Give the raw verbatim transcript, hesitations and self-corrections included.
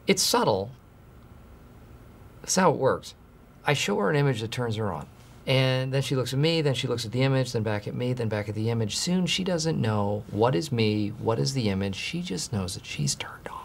It's subtle. That's how it works. I show her an image that turns her on. And then she looks at me, then she looks at the image, then back at me, then back at the image. Soon she doesn't know what is me, what is the image. She just knows that she's turned on.